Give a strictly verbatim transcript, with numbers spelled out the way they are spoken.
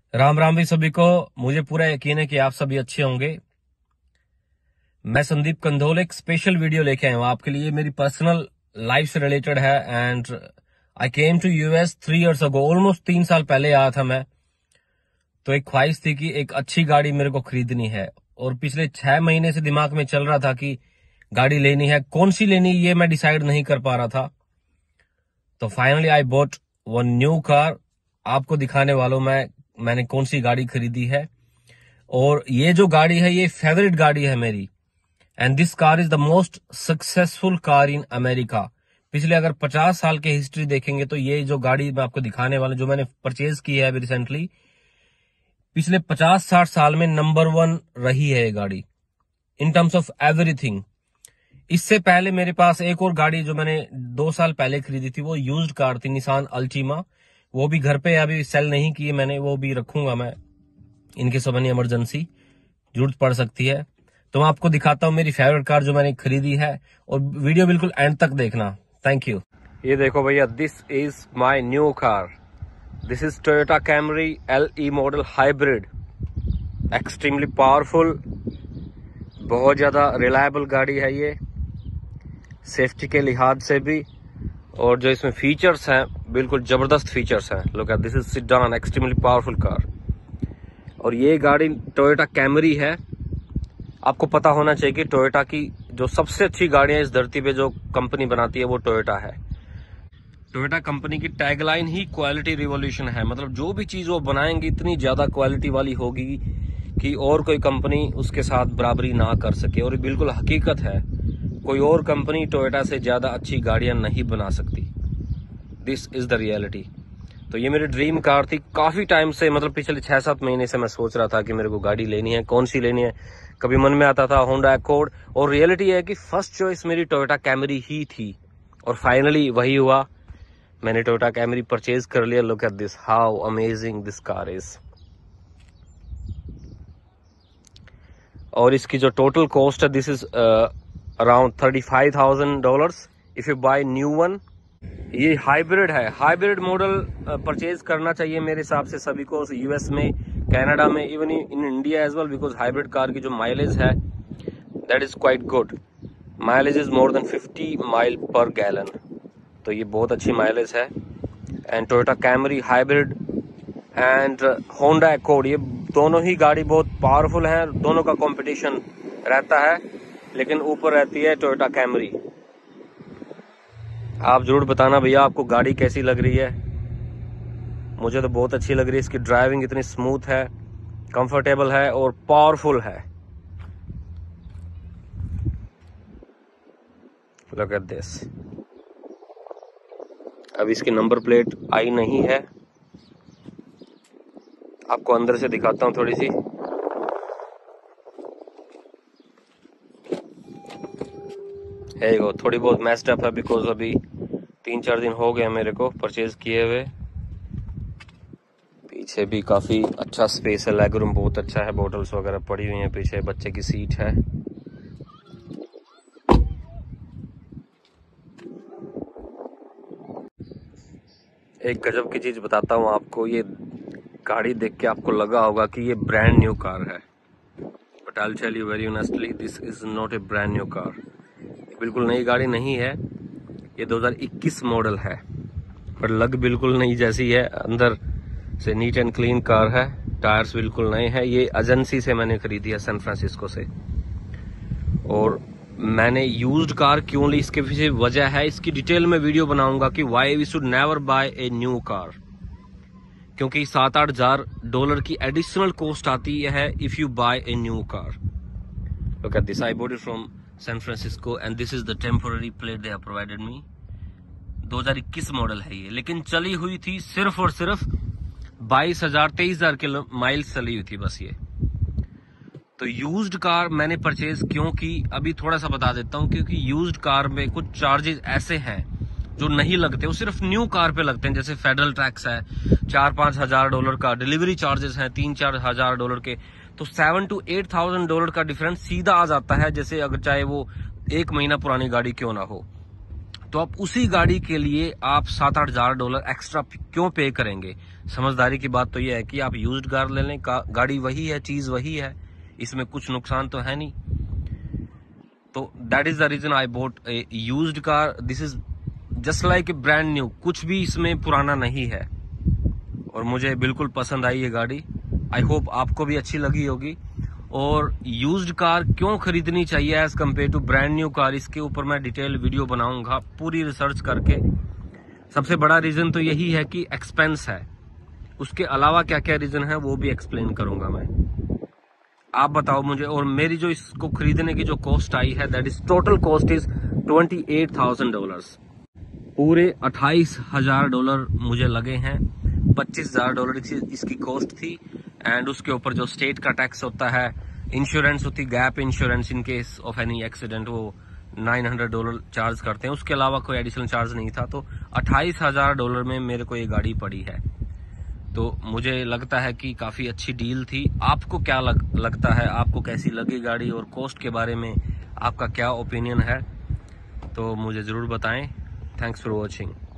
राम राम भी सभी को। मुझे पूरा यकीन है कि आप सभी अच्छे होंगे। मैं संदीप कंधोल एक स्पेशल वीडियो लेके आया हूँ आपके लिए। मेरी पर्सनल लाइफ से रिलेटेड है and I came to US three years ago. Almost तीन साल पहले आया था मैं। तो एक ख्वाहिश थी कि एक अच्छी गाड़ी मेरे को खरीदनी है और पिछले छह महीने से दिमाग में चल रहा था कि गाड़ी लेनी है, कौन सी लेनी ये मैं डिसाइड नहीं कर पा रहा था। तो finally I bought one new car. आपको दिखाने वालों मैं मैंने कौन सी गाड़ी खरीदी है। और ये जो गाड़ी है ये फेवरेट गाड़ी है मेरी and this car is the most successful car in America. पिछले अगर पचास साल के हिस्ट्री देखेंगे तो ये जो गाड़ी मैं आपको दिखाने वाला जो मैंने परचेज की है अभी रिसेंटली, पिछले पचास साठ साल में नंबर वन रही है ये गाड़ी इन टर्म्स ऑफ एवरीथिंग। इससे पहले मेरे पास एक और गाड़ी जो मैंने दो साल पहले खरीदी थी वो यूज्ड कार थी, निसान अल्टीमा। वो भी घर पे अभी सेल नहीं की है मैंने, वो भी रखूंगा मैं इनके सब इमरजेंसी जरूरत पड़ सकती है। तो मैं आपको दिखाता हूँ मेरी फेवरेट कार जो मैंने खरीदी है और वीडियो बिल्कुल एंड तक देखना। Thank you. ये देखो भैया, this is my new car. This is Toyota Camry L E model hybrid. Extremely powerful, बहुत ज्यादा रिलायबल गाड़ी है ये सेफ्टी के लिहाज से भी, और जो इसमें फीचर्स हैं बिल्कुल जबरदस्त फीचर्स हैं। Look at this is sedan, extremely powerful car. और ये गाड़ी टोयोटा कैमरी है। आपको पता होना चाहिए कि टोयोटा की जो सबसे अच्छी गाड़ियां इस धरती पे जो कंपनी बनाती है वो टोयोटा है। टोयोटा कंपनी की टैगलाइन ही क्वालिटी रिवॉल्यूशन है। मतलब जो भी चीज वो बनाएंगे इतनी ज्यादा क्वालिटी वाली होगी कि और कोई कंपनी उसके साथ बराबरी ना कर सके। और ये बिल्कुल हकीकत है, कोई और कंपनी टोयोटा से ज्यादा अच्छी गाड़ियां नहीं बना सकती। This is the reality. तो ये मेरी ड्रीम कार थी काफी टाइम से, मतलब पिछले छह सात महीने से मैं सोच रहा था कि मेरे को गाड़ी लेनी है, कौन सी लेनी है। कभी मन में आता था होंडा अकॉर्ड, और रियलिटी है कि फर्स्ट चॉइस मेरी टोयोटा कैमरी ही थी और फाइनली वही हुआ। मैंने टोयोटा कैमरी परचेज कर लिया। Look at this, how amazing this car is. और इसकी जो टोटल कॉस्ट है this is around thirty five thousand dollars if you buy new one. ये हाइब्रिड है। हाइब्रिड मॉडल परचेज करना चाहिए मेरे हिसाब से सभी को, यूएस में, कनाडा में, even in India as well, because hybrid car की जो माइलेज है that is quite good. Mileage is more than fifty mile per gallon, तो ये बहुत अच्छी माइलेज है। And Toyota Camry hybrid and Honda Accord, ये दोनों ही गाड़ी बहुत पावरफुल है। दोनों का कंपटीशन रहता है, लेकिन ऊपर रहती है टोयोटा कैमरी। आप जरूर बताना भैया आपको गाड़ी कैसी लग रही है। मुझे तो बहुत अच्छी लग रही है। इसकी ड्राइविंग इतनी स्मूथ है, कंफर्टेबल है और पावरफुल है। Look at this. अब इसकी नंबर प्लेट आई नहीं है, आपको अंदर से दिखाता हूं थोड़ी सी। है वो थोड़ी बहुत मैस्ड अप है बिकॉज अभी तीन चार दिन हो गए मेरे को परचेज किए हुए। पीछे भी काफी अच्छा स्पेस है, लेग रूम बहुत अच्छा है, बोटल्स वगैरह पड़ी हुई हैं पीछे, बच्चे की सीट है। एक गजब की चीज बताता हूँ आपको, ये गाड़ी देख के आपको लगा होगा कि ये ब्रांड न्यू कार है, but I will tell you very honestly this is not a brand new car. बिल्कुल नई गाड़ी नहीं है, ये दो हज़ार इक्कीस मॉडल है, पर लग बिल्कुल नई जैसी है। अंदर से नीट एंड क्लीन कार है, टायर्स बिल्कुल नए हैं। ये एजेंसी से मैंने खरीदी है, सैन फ्रांसिस्को से। और मैंने यूज्ड कार क्यों ली, इसके पीछे वजह है, इसकी डिटेल में वीडियो बनाऊंगा कि why we should never buy a new car. क्योंकि सात आठ हजार डॉलर की एडिशनल कॉस्ट आती है if you buy a new car. Look at this, I bought it from San Francisco and this is the temporary plate they have provided me. दो हज़ार इक्कीस मॉडल है ये, लेकिन चली हुई थी सिर्फ और सिर्फ बाईस हजार तेईस हजार किलो माइल्स चली हुई थी बस ये। तो यूज्ड कार मैंने परचेज क्यों की अभी थोड़ा सा बता देता हूं, क्योंकि यूज्ड कार में कुछ चार्जेस ऐसे हैं जो नहीं लगते, वो सिर्फ न्यू कार पे लगते हैं। जैसे फेडरल टैक्स है चार पांच हजार डॉलर का, डिलीवरी चार्जेस हैं तीन चार हजार डॉलर के, तो seven to eight thousand dollar का डिफरेंस सीधा आ जाता है, जैसे अगर चाहे वो एक महीना पुरानी गाड़ी क्यों ना हो। तो आप उसी गाड़ी के लिए आप सात आठ हजार डॉलर एक्स्ट्रा क्यों पे करेंगे? समझदारी की बात तो यह है कि आप यूज्ड कार ले लें, गाड़ी वही है, चीज वही है, इसमें कुछ नुकसान तो है नहीं। तो that is the reason I bought a used car. This is just like a brand new, कुछ भी इसमें पुराना नहीं है और मुझे बिल्कुल पसंद आई ये गाड़ी। आई होप आपको भी अच्छी लगी होगी। और यूज्ड कार क्यों खरीदनी चाहिए as compared to brand new car, इसके ऊपर मैं डिटेल वीडियो बनाऊंगा पूरी रिसर्च करके। सबसे बड़ा रीजन तो यही है कि एक्सपेंस है, उसके अलावा क्या क्या रीजन है वो भी एक्सप्लेन करूंगा मैं। आप बताओ मुझे। और मेरी जो इसको खरीदने की जो कॉस्ट आई है, that is total cost is twenty eight thousand dollar. पूरे अट्ठाईस हजार डॉलर मुझे लगे हैं। पच्चीस हजार डॉलर इसकी कॉस्ट थी एंड उसके ऊपर जो स्टेट का टैक्स होता है, इंश्योरेंस होती, gap insurance in case of any accident, वो नाइन हंड्रेड डॉलर चार्ज करते हैं। उसके अलावा कोई एडिशनल चार्ज नहीं था। तो अट्ठाईस हजार डॉलर में मेरे को ये गाड़ी पड़ी है। तो मुझे लगता है कि काफी अच्छी डील थी। आपको क्या लग, लगता है, आपको कैसी लगी गाड़ी और कॉस्ट के बारे में आपका क्या ओपिनियन है, तो मुझे जरूर बताएं। Thanks for watching.